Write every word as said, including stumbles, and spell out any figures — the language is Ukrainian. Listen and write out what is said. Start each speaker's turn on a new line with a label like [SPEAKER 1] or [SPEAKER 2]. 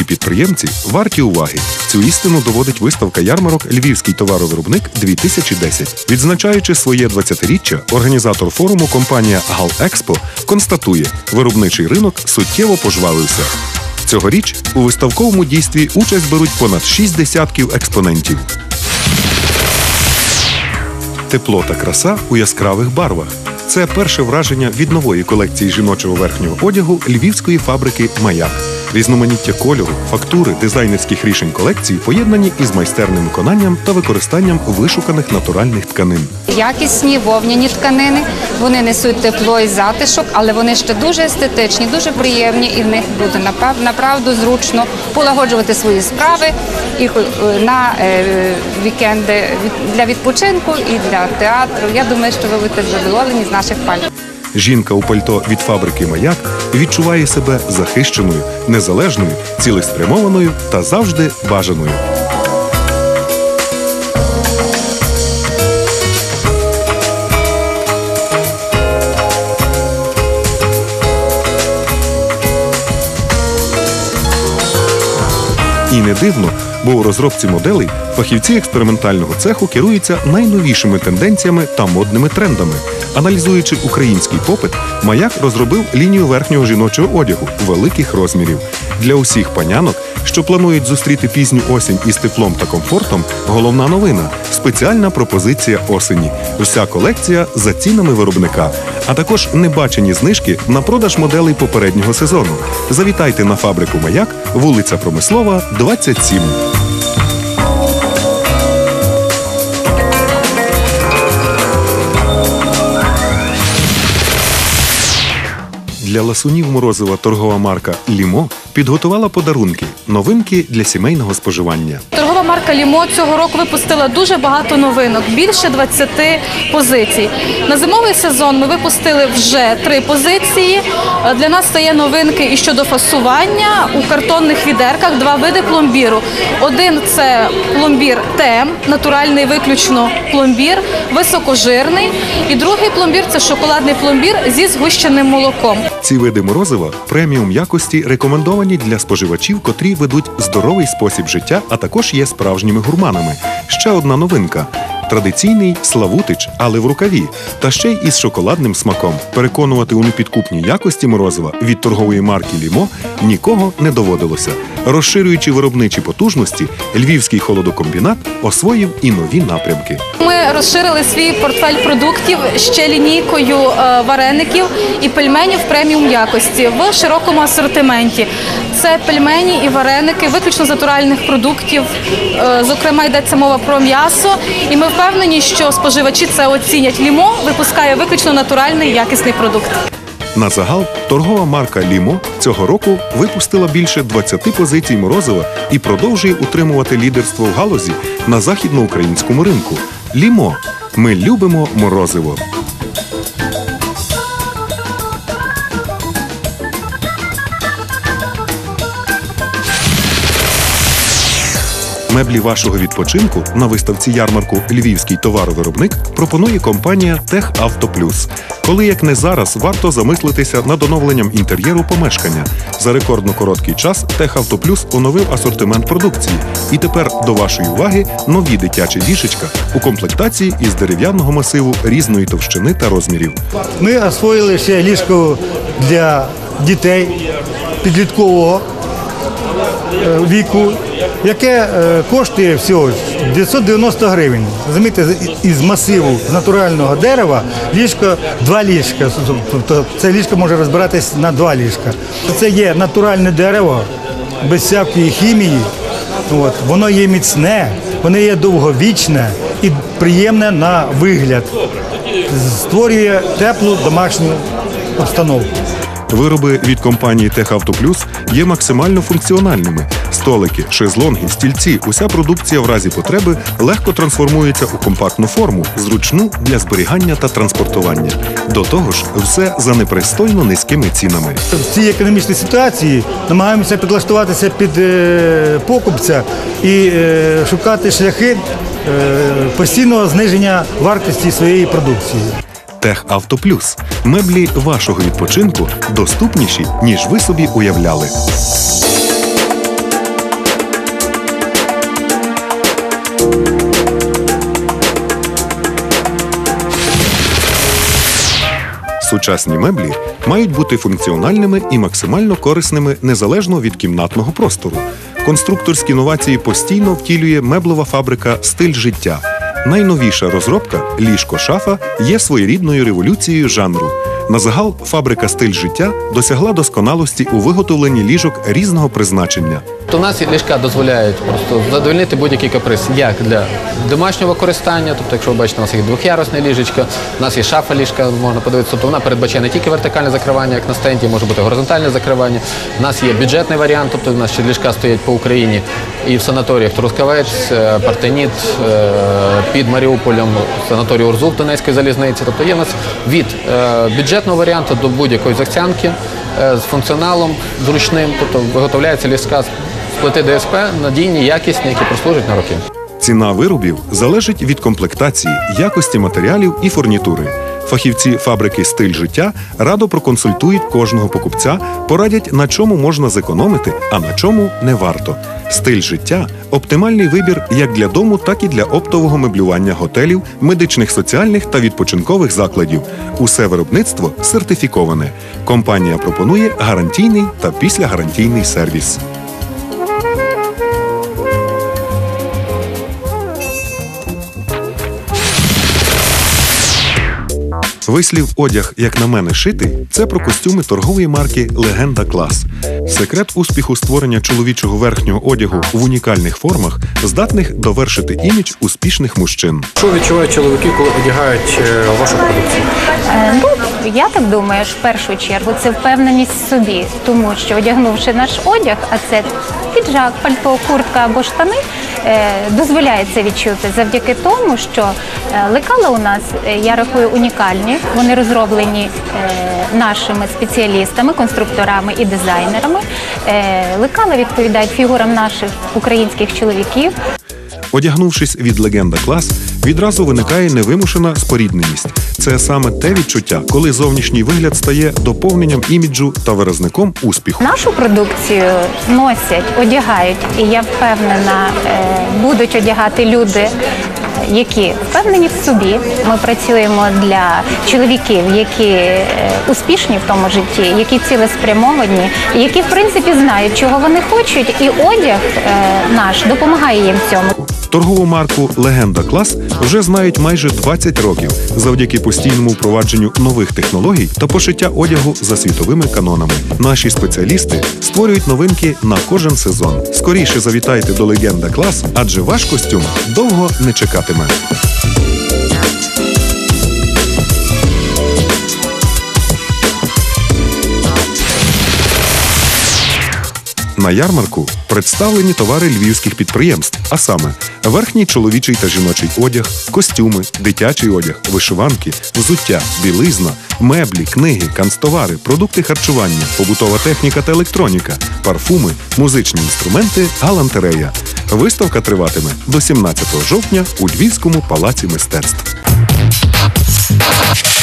[SPEAKER 1] підприємці варті уваги. Цю істину доводить виставка ярмарок «Львівський товаровиробник-дві тисячі десять». Відзначаючи своє двадцятиріччя, організатор форуму компанія «Галекспо» констатує, виробничий ринок суттєво пожвавився. Цьогоріч у виставковому дійстві участь беруть понад шість десятків експонентів. Тепло та краса у яскравих барвах. Це перше враження від нової колекції жіночого верхнього одягу львівської фабрики «Маяк». Різноманіття кольору, фактури, дизайнерських рішень колекції поєднані із майстерним виконанням та використанням вишуканих натуральних тканин.
[SPEAKER 2] Якісні вовняні тканини, вони несуть тепло і затишок, але вони ще дуже естетичні, дуже приємні, і в них буде направду зручно полагоджувати свої справи і на вікенди для відпочинку і для театру. Я думаю, що ви будете задоволені з наших пальців.
[SPEAKER 1] Жінка у пальто від фабрики «Маяк» відчуває себе захищеною, незалежною, цілеспрямованою та завжди бажаною. І не дивно, бо у розробці моделей фахівці експериментального цеху керуються найновішими тенденціями та модними трендами. Аналізуючи український попит, «Маяк» розробив лінію верхнього жіночого одягу великих розмірів. Для усіх панянок, що планують зустріти пізню осінь із теплом та комфортом, головна новина – спеціальна пропозиція осені. Вся колекція за цінами виробника, а також небачені знижки на продаж моделей попереднього сезону. Завітайте на фабрику «Маяк», вулиця Промислова, двадцять сім. Для ласунів морозива торгова марка «Лімо» підготувала подарунки – новинки для сімейного споживання.
[SPEAKER 3] Торгова марка «Лімо» цього року випустила дуже багато новинок, більше двадцяти позицій. На зимовий сезон ми випустили вже три позиції. Для нас це є новинки і щодо фасування. У картонних відерках два види пломбіру. Один – це пломбір «Тем», натуральний виключно пломбір, високожирний. І другий пломбір – це шоколадний пломбір зі згущеним молоком.
[SPEAKER 1] Ці види морозива преміум якості рекомендовані для споживачів, котрі ведуть здоровий спосіб життя, а також є справжніми гурманами. Ще одна новинка – традиційний Славутич, але в рукаві, та ще й із шоколадним смаком. Переконувати у непідкупній якості морозива від торгової марки «Лімо» нікого не доводилося. Розширюючи виробничі потужності, львівський холодокомбінат освоїв і нові напрямки.
[SPEAKER 3] Ми розширили свій портфель продуктів ще лінійкою вареників і пельменів преміум якості в широкому асортименті. Це пельмені і вареники виключно з натуральних продуктів, зокрема йдеться мова про м'ясо. І ми впевнені, що споживачі це оцінять. «Лімо» випускає виключно натуральний якісний продукт.
[SPEAKER 1] На загал торгова марка «Лімо» цього року випустила більше двадцяти позицій морозива і продовжує утримувати лідерство в галузі на західноукраїнському ринку. «Лімо» – ми любимо морозиво. Меблі вашого відпочинку на виставці ярмарку «Львівський товаровиробник» пропонує компанія «Техавтоплюс». Коли як не зараз, варто замислитися над оновленням інтер'єру помешкання. За рекордно короткий час «Техавтоплюс» оновив асортимент продукції. І тепер до вашої уваги нові дитячі ліжечка у комплектації із дерев'яного масиву різної товщини та розмірів.
[SPEAKER 4] Ми освоїли ще ліжко для дітей підліткового віку, яке коштує всього дев'ятсот дев'яносто гривень. Розумієте, із масиву з натурального дерева ліжко, два ліжка. Тобто це ліжко може розбиратись на два ліжка. Це є натуральне дерево, без всякої хімії. От. Воно є міцне, воно є довговічне і приємне на вигляд. Створює теплу домашню обстановку.
[SPEAKER 1] Вироби від компанії «Техавтоплюс» є максимально функціональними. Столики, шезлонги, стільці – уся продукція в разі потреби легко трансформується у компактну форму, зручну для зберігання та транспортування. До того ж, все за непристойно низькими цінами.
[SPEAKER 4] В цій економічній ситуації намагаємося підлаштуватися під е, покупця і е, шукати шляхи е, постійного зниження вартості своєї продукції.
[SPEAKER 1] «Техавтоплюс» – меблі вашого відпочинку доступніші, ніж ви собі уявляли. Сучасні меблі мають бути функціональними і максимально корисними незалежно від кімнатного простору. Конструкторські новації постійно втілює меблева фабрика «Стиль життя». Найновіша розробка «Ліжко-шафа» є своєрідною революцією жанру. Назагал фабрика «Стиль життя» досягла досконалості у виготовленні ліжок різного призначення.
[SPEAKER 5] У нас ліжка дозволяють просто задовольнити будь-який каприз, як для домашнього користання, тобто, якщо ви бачите, у нас є двох'ярусне ліжечко, у нас є шафа ліжка, можна подивитися, тобто вона передбачає не тільки вертикальне закривання, як на стенді, може бути горизонтальне закривання. У нас є бюджетний варіант, тобто у нас ще ліжка стоять по Україні і в санаторіях Трускавець, Партеніт, під Маріуполем, санаторій Урзув Донецької залізниці. Тобто є у нас від бюджетного варіанту до будь-якої захцянки з функціоналом зручним, тобто виготовляється ліжка з плити ДСП, надійні, якісні, які прослужать на роки.
[SPEAKER 1] Ціна виробів залежить від комплектації, якості матеріалів і фурнітури. Фахівці фабрики «Стиль життя» радо проконсультують кожного покупця, порадять, на чому можна зекономити, а на чому не варто. «Стиль життя» – оптимальний вибір як для дому, так і для оптового меблювання готелів, медичних, соціальних та відпочинкових закладів. Усе виробництво сертифіковане. Компанія пропонує гарантійний та післягарантійний сервіс. Вислів «одяг, як на мене, шитий» – це про костюми торгової марки «Легенда Клас». Секрет успіху створення чоловічого верхнього одягу в унікальних формах, здатних довершити імідж успішних мужчин.
[SPEAKER 6] Що відчувають чоловіки, коли одягають вашу продукцію?
[SPEAKER 7] Ну, я так думаю, що в першу чергу це впевненість в собі, тому що одягнувши наш одяг, а це піджак, пальто, куртка або штани, дозволяє це відчути завдяки тому, що лекала у нас, я рахую, унікальні. Вони розроблені нашими спеціалістами, конструкторами і дизайнерами. Лекала відповідають фігурам наших українських чоловіків.
[SPEAKER 1] Одягнувшись від «Легенда Клас», відразу виникає невимушена спорідненість. Це саме те відчуття, коли зовнішній вигляд стає доповненням іміджу та виразником успіху.
[SPEAKER 7] Нашу продукцію носять, одягають, і я впевнена, будуть одягати люди, які впевнені в собі. Ми працюємо для чоловіків, які успішні в тому житті, які цілеспрямовані, які, в принципі, знають, чого вони хочуть, і одяг наш допомагає їм в цьому.
[SPEAKER 1] Торгову марку «Легенда Клас» вже знають майже двадцять років завдяки постійному впровадженню нових технологій та пошиття одягу за світовими канонами. Наші спеціалісти створюють новинки на кожен сезон. Скоріше завітайте до «Легенда Клас», адже ваш костюм довго не чекатиме. На ярмарку представлені товари львівських підприємств, а саме верхній чоловічий та жіночий одяг, костюми, дитячий одяг, вишиванки, взуття, білизна, меблі, книги, канцтовари, продукти харчування, побутова техніка та електроніка, парфуми, музичні інструменти, галантерея. Виставка триватиме до сімнадцятого жовтня у Львівському палаці мистецтв.